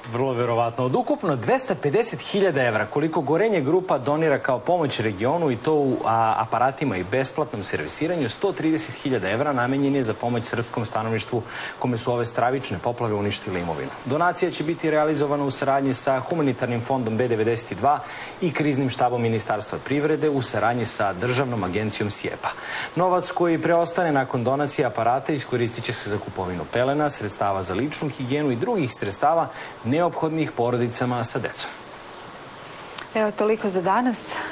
Vrlo verovatno. Od ukupno 250.000 evra koliko Gorenje grupa donira kao pomoć regionu i to u aparatima i besplatnom servisiranju, 130.000 evra namenjen je za pomoć srpskom stanovništvu kome su ove stravične poplave uništile imovinu. Donacija će biti realizovana u saradnji sa humanitarnim fondom B92 i kriznim štabom Ministarstva privrede u saradnji sa državnom agencijom SIEPA. Novac koji preostane nakon donacije aparata iskoristit će se za kupovinu pelena, sredstava za ličnu higijenu i drugih sredstava neophodnih porodicama sa decom. Evo, toliko za danas.